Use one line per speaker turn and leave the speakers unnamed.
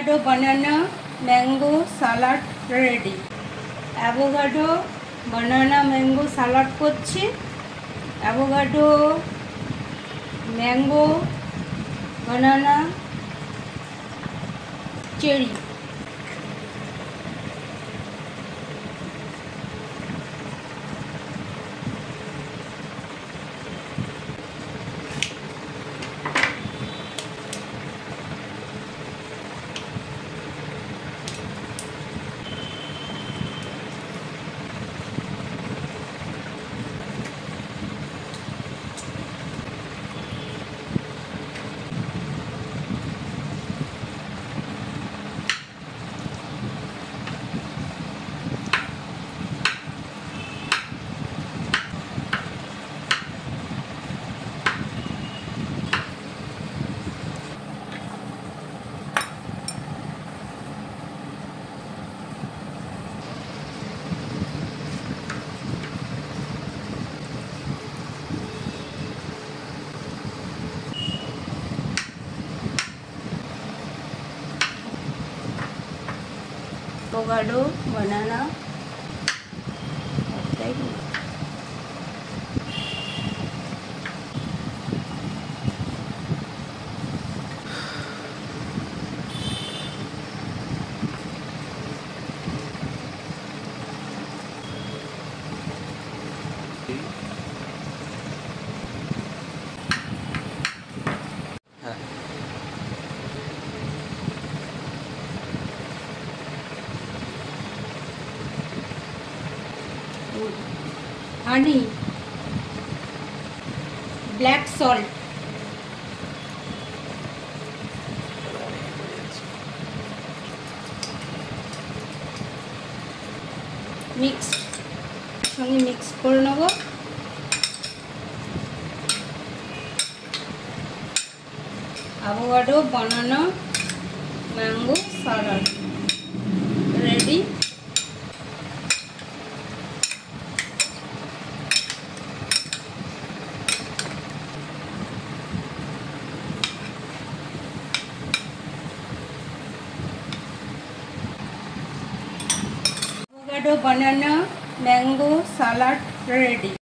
avocado banana mango salad ready avocado banana mango salad করছি avocado mango banana cherry avocado banana honey black salt mix সঙ্গে mix করে নেব avocado banana mango salad ready avocado banana mango salad ready